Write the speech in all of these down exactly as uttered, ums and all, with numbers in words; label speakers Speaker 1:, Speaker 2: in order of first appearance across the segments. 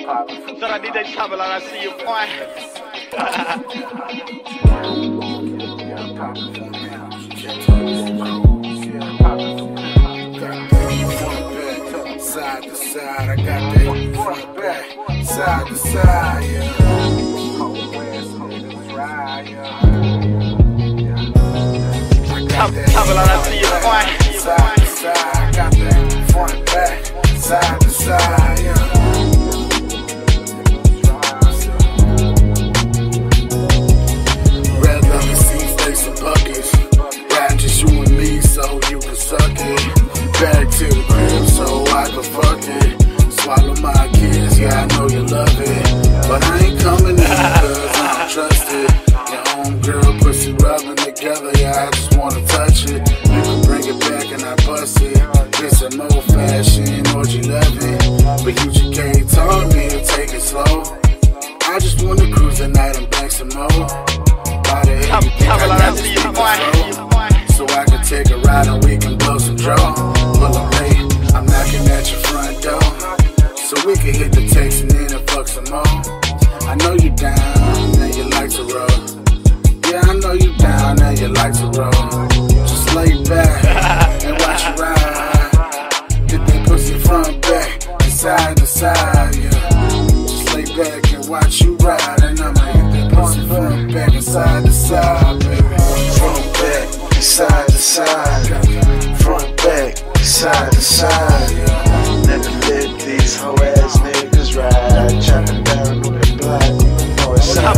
Speaker 1: Shout out D J Chopper, I see you, boy.
Speaker 2: Side to side, I got that front back, side to side, yeah.
Speaker 1: Top, top, I see you, boy.
Speaker 2: Side to side, I got that front back, side to side, yeah. Red lemon seeds, take some buckets. Ride just you and me so you can suck it. Back to the crib so I can fuck it. Swallow my kids, yeah I know you love it. But I ain't coming in cause I don't trust it. Your homegirl pussy rubbing together, yeah I just wanna touch it. You can bring it back and I bust it. It's an old fashioned orgy loving. But U G K told me to take it slow. I just wanna cruise the night and bang some more. By the end you think I got this thing control. So I can take a ride and we can blow some draw. Pull up late, I'm knocking at your front door. So we can hit the text and then and fuck some more. I know you down and you like to roll. Yeah, I know you down and you like to roll. Just lay back and watch you ride. Hit that pussy front back and side to side, yeah. Just lay back and watch you ride. And I'ma hit that pussy front back and side to side, baby. Front back, side to side, front back, side to side. Never let these hoe ass niggas ride. Chopping down on the block, north side.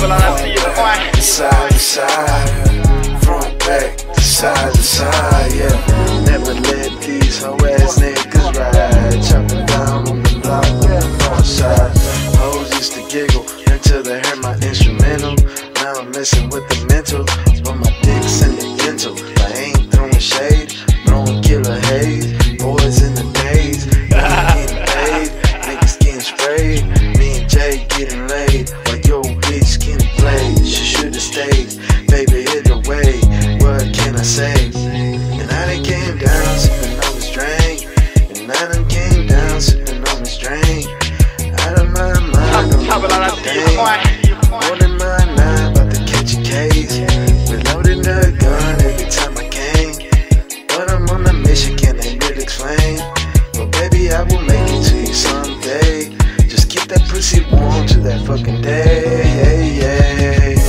Speaker 2: Side to side, front back, side to side, yeah. Never let these hoe ass niggas ride. Chopping down on the block, north side. Hoes used to giggle until they heard my instrumental. Now I'm messing with the mental, but my dick's in the dental. I ain't throwing shade, throwing killer haze. Boys in the days, getting paid, niggas getting sprayed. Me and Jay getting laid, while yo bitch getting played. She should've stayed, baby hit the way. What can I say? And I done came down sipping on this drink, and I done came down sipping on this drink. Out of my mind, I'm on the more than my nine, about to catch a case. Reloading the gun every time I came. But I'm on a mission, can they really explain? But baby, I will make it to you someday. Just keep that pussy warm to that fucking day, yeah, yeah.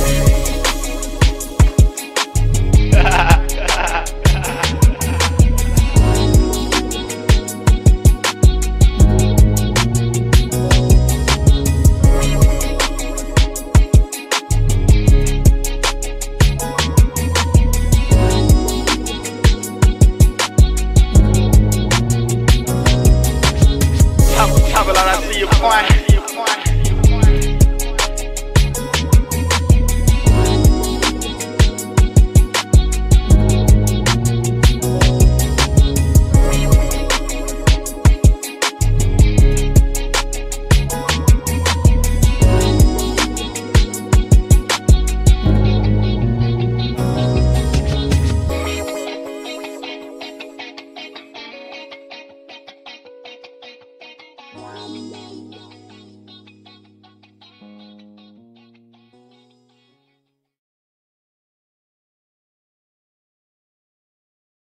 Speaker 1: Top, top, I see you, boy.